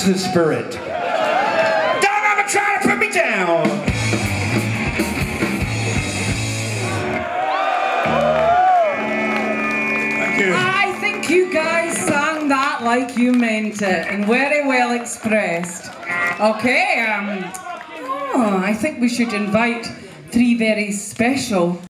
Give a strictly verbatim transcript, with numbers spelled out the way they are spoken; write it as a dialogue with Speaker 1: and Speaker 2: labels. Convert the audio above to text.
Speaker 1: the spirit. Don't ever try to put me down. Thank you.
Speaker 2: I think you guys sang that like you meant it and very well expressed. Okay, um, oh, I think we should invite three very special